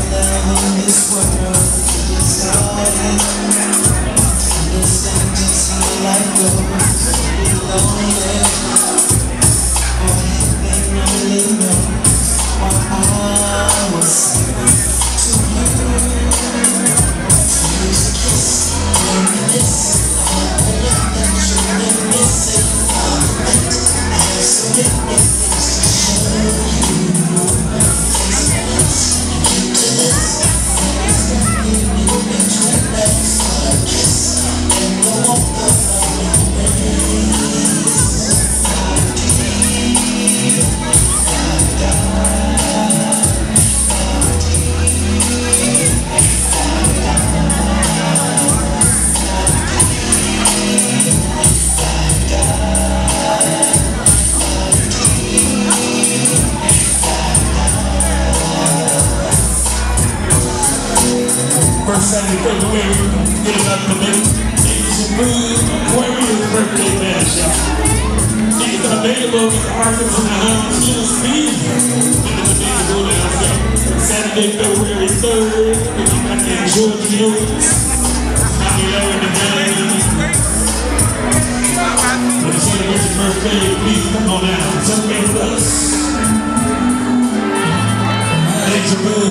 this world is started. Understand just how life goes. Be lonely, boy, they only know what I was to you. To use a kiss, reminisce of the look that you've been missing. I have so many things to show you. First Saturday, February, get it up to me. Niggas Smooth, Aquarius birthday bash, y'all. Niggas available with the artists in the house, Little Speed. Niggas go down there. Saturday, February 3rd, we'll be back in Georgia Hills. I'll be there in the game. When you celebrate your birthday, please come on out and celebrate with us. Thanks for